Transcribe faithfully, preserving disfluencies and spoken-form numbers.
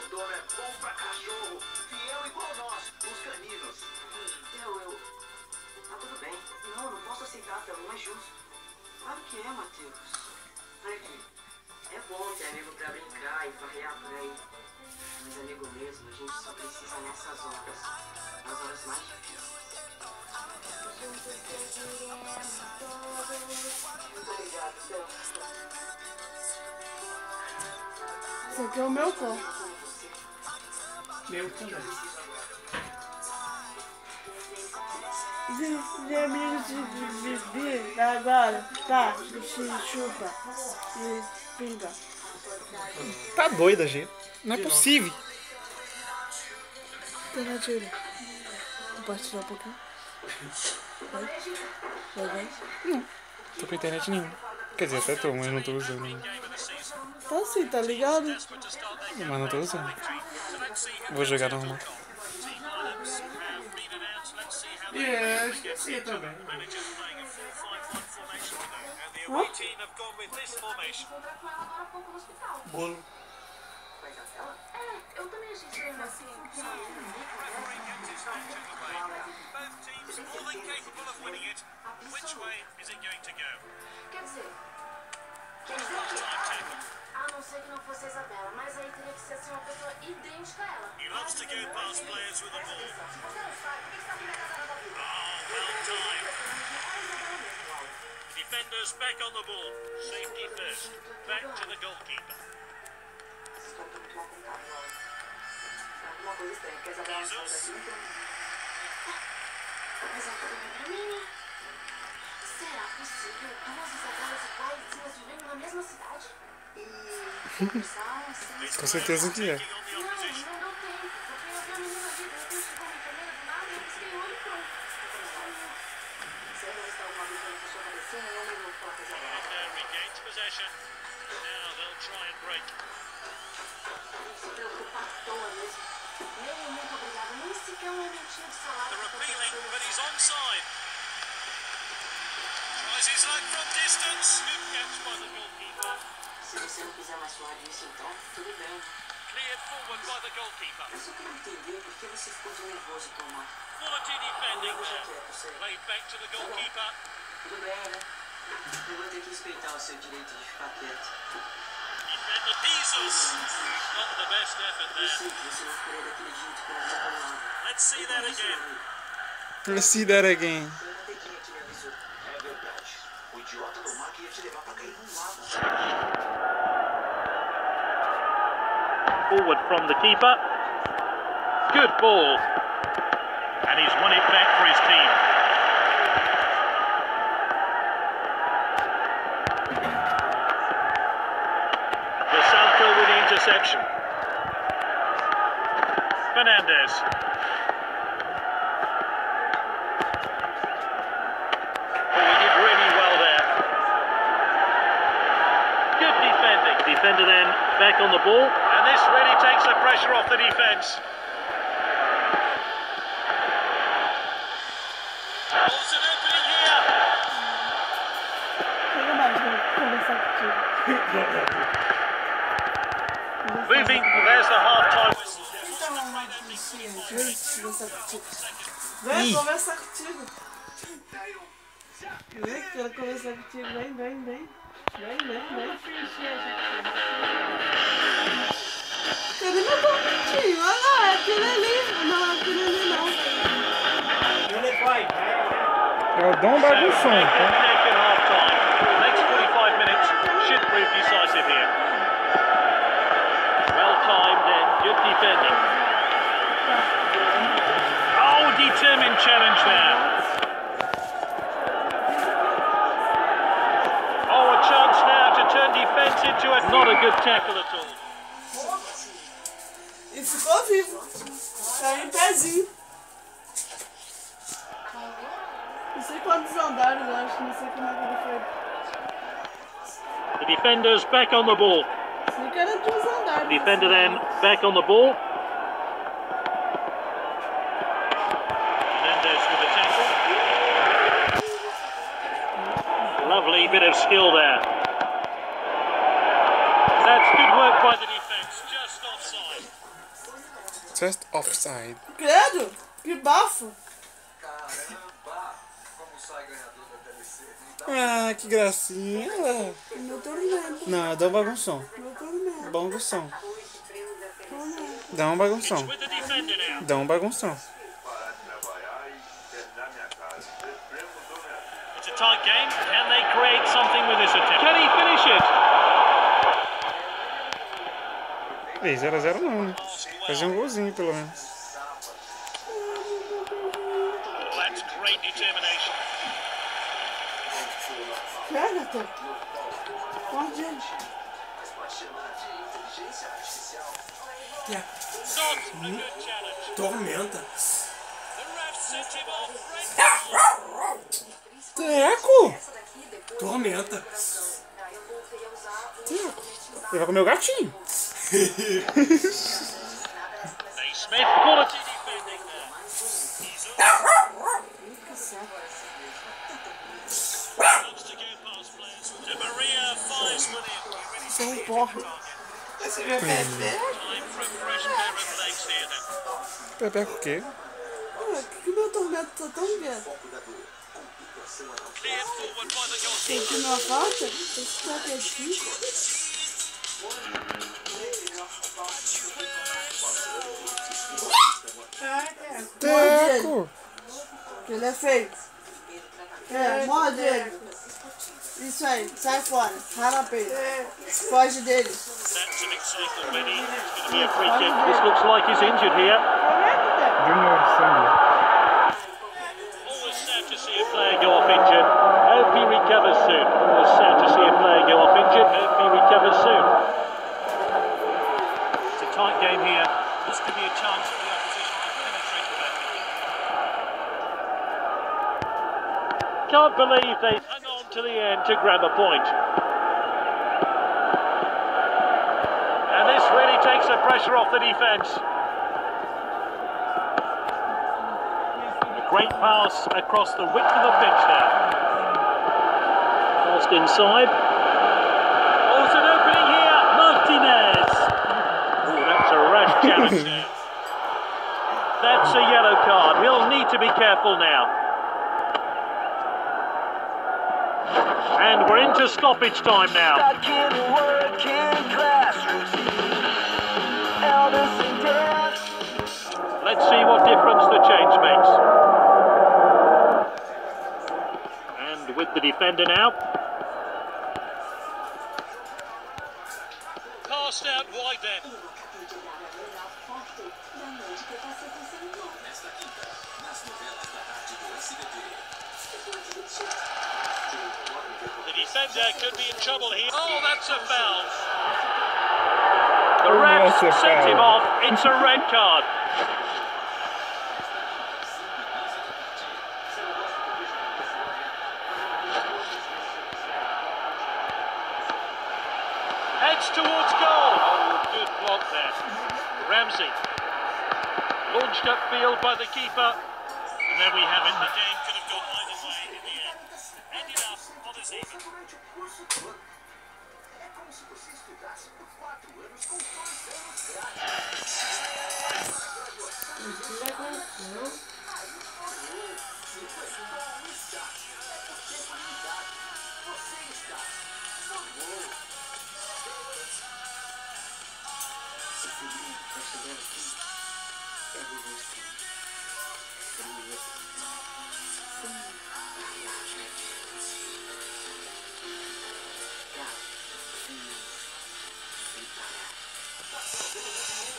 mordomo é bom pra cachorro, fiel igual nós, os caninos. Theo, eu... Tá tudo bem. Não, não posso aceitar, Theo, não é justo. Claro que é, Matheus. Frank, é bom ter amigo pra brincar e farrear por aí. Mas amigo mesmo, a gente só precisa nessas horas. Nas horas mais difíceis. Muito obrigado, Theo. Esse aqui é o meu corpo. Meu também. De amigos de bebê, agora, tá, se chupa e pinga. Tá doida, gente. Não é possível. Alternativa. Posso tirar um pouquinho? Vai? Vai, vai? Não. Tô com internet nenhuma. Quer dizer, até tô, mas não tô usando. Tá sim, tá ligado? Mas não tô usando. Vou jogar normal. É, sim, também. Bolo. É, eu também achei estranho assim. Quer dizer, quer dizer o quê? A não ser que não fosse a Isabela, mas aí teria que ser assim uma pessoa idêntica a ela. He loves to go past players with the ball. Você não sabe, por que você tá aqui na casa da vida? Oh, well timed. Defenders back on the ball. Safety first. Back to the goalkeeper. Estou muito mal contável. É alguma coisa estranha, porque a Isabela não sai daqui, então... Mas ela tá olhando pra mim, né? Será possível duas Isabelas iguaizinhas vivendo na mesma cidade? E conversar assim... Com certeza que é. Não, não deu tempo, porque eu vi a menina ali, de repente chegou uma enfermeira do nada, eu pisquei o olho e pronto. Se ainda está alguma dúvida na sua cabecinha, eu mesmo vou falar com a Isabela. There regains possession. Now they'll try and break. Não se preocupa à toa mesmo. Nem muito obrigada, nem sequer um elementinho de salário. They're appealing, but he's onside. Tries his luck from distance. Good catch by the goalkeeper. Se você não quiser mais falar disso, então, tudo bem. Cleared forward by the goalkeeper. Eu só quero entender por que você ficou tão nervoso, Tomás. Quality defending Eu já there. quero, sei. Played back to the goalkeeper. Tudo bem, né? Eu vou ter que respeitar o seu direito de ficar quieto. Defender Jesus. Not the best effort Eu there. sei que você não queria daquele jeito com a vida ao lado. Let's see that again. Let's see that again. Foi uma neguinha que me avisou. É verdade. O idiota do Mark ia te levar pra cair num lago. Forward from the keeper. Good ball. And he's won it back for his team. Vasalko with the interception. Fernandez. Oh, he did really well there. Good defending. Defender then back on the ball. And this really takes the pressure off the defence. Oh, it's an opening here. Pega mais, vou conversar contigo. Moving, there's the half-time whistle. Conversar contigo. Vem conversar contigo. Vem, quero conversar contigo. Vem, vem, vem. Vem, vem, vem. Cadê meu contatinho? Olha lá, é aquele ali. Não, é aquele ali não. É o Dom Bagunção, tá? Neck at half-time. Next forty-five minutes should prove decisive here. Well timed and good defending. Oh, determined challenge there. Oh, a chance now to turn defence into a not a good tackle at all. E ficou vivo. Tá em pezinho. Não sei quantos andares, eu acho. Não sei como é que ele foi. The defenders back on the ball. Sei que era de uns andares. Defender then back on the ball. Menendez with the tackle. Lovely bit of skill there. That's good work by the defence, just Just offside. Credo, que bafo. Caramba! Como sai ganhador da T V C? Ah, que gracinha. Não tô vendo. Não, dá um bagunção. Não tô vendo. Bagunção. Dá um bagunção. With the defender now. Dá um bagunção. Parar de trabalhar e terminar minha casa. Supremo dominador. It's a tight game. Can they create something with this attempt? Can he finish it? Ei, zero a zero não, né? Fazer um golzinho pelo menos. That's great determination. Pega, pode ir. Mas pode chamar de inteligência artificial. Not a good challenge. Tormenta. The ref sent him off. Teco! Tormenta. Ele vai comer o gatinho. Naismith, quality defending there. Looks to get past players. Di Maria fires with him. Isso é um porre. Time for a fresh pair of legs here then. Pepeca o quê? Ué, por que que meu tormento tá tão vendo? Cleared forward by the Tem goalkeeper. que não falta? Esse toque é cinco. Teco! Ele é feio. É, morde ele. Isso aí, sai fora. Rarapeio. Foge dele. That's an exciting already. It's going to be a free kick. This looks like he's injured here. Junior Sangue. Always sad to see a player go off injured. Hope he recovers soon. Always sad to see a player go off injured. Hope he recovers soon. It's a tight game here. This could be a chance for the opposition to penetrate the back. Can't believe they hung on to the end to grab a point. And this really takes the pressure off the defence. A great pass across the width of the pitch there. Forced inside. Oh, there's an opening here. Martinez. Oh, that's a rash challenge there. That's a yellow card. He'll need to be careful now. And we're into stoppage time now. Let's see what difference the change makes. And with the defender now. Passed out wide then. The defender could be in trouble here. Oh, that's a foul. The refs that's a sent him foul. off. It's a red card. Heads towards goal. Oh, good block there. Ramsey. Launched upfield by the keeper. And there we have it. The game could have gone either way in the end. Ended up on a zero. Durante o curso todo. É como se você estudasse por quatro anos com dois anos grátis. Você está. Formou. Se Felipe vai chegar aqui, é o rosto. Sem parar.